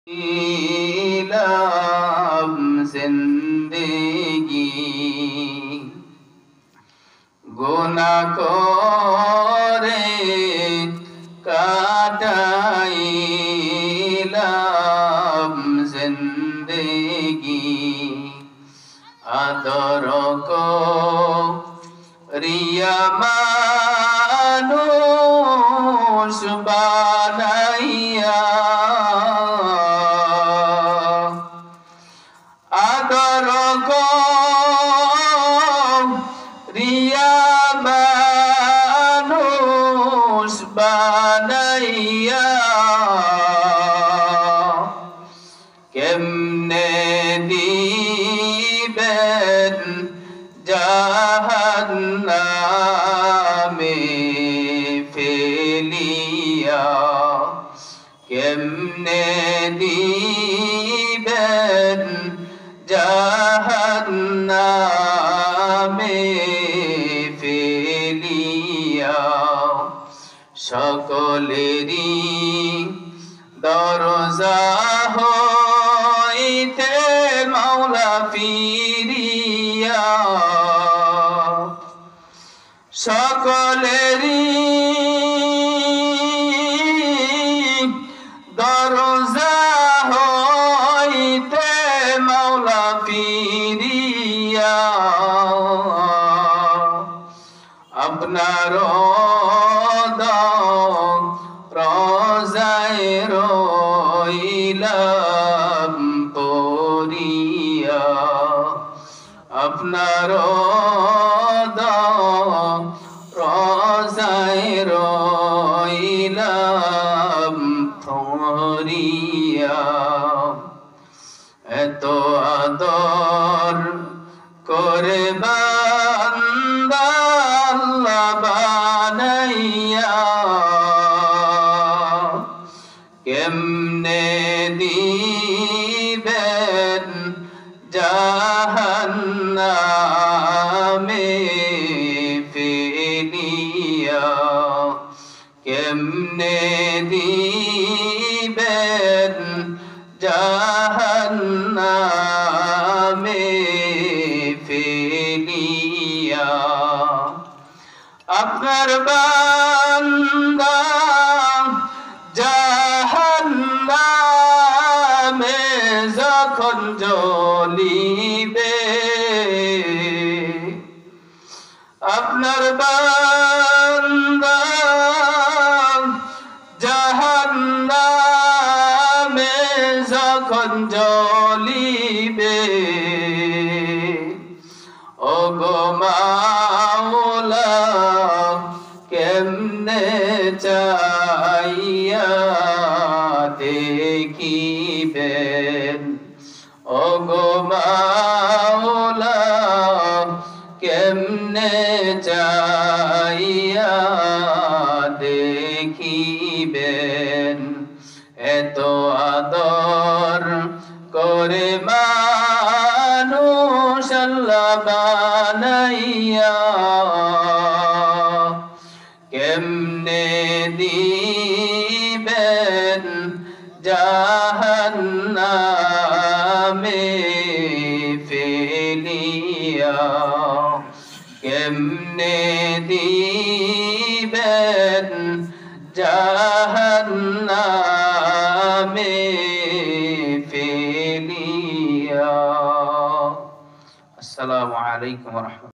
ईलाम जिंदगी गुनाह करे काटाइलाम जिंदगी आदर को रिया मानुष बानाइया आदर को रिया मानुष बानाइया केमने दिबेन জাহান্নামে ফেলিয়া কেমনে দিবেন জাহান্নামে ফেলিয়া সকলেরই দরজা হইতে মাওলা ফিরিয়া সকলেরই দরজা হইতে মাওলা ফিরিয়া আপনার রোজায় রইলাম পড়িয়া আপনার রোজায় রইলাম পড়িয়া এত আদর করে বান্দা আল্লাহ বানাইয়া কেমনে দিবেন জাহান্নামে ফেলিয়া কেমনে দিবেন জাহান্নামে ফেলিয়া আপনার বান্দা জাহান্নামে যখন জ্বলিবে আপনার বান্দা জাহান্নামে যখন জ্বলিবে ওগো মাওলা কেমনে চাইয়া দেখিবেন ওগো মাওলা কেমনে চাইয়া দেখিবেন এত আদর করে মানুষ আল্লাহ বানাইয়া কেমনে দিবেন জাহান্নামে ফেলিয়া কেমনে দিবেন জাহান্নামে ফেলিয়া। আসসালামু আলাইকুম ওয়া রাহমাতুল্লাহ।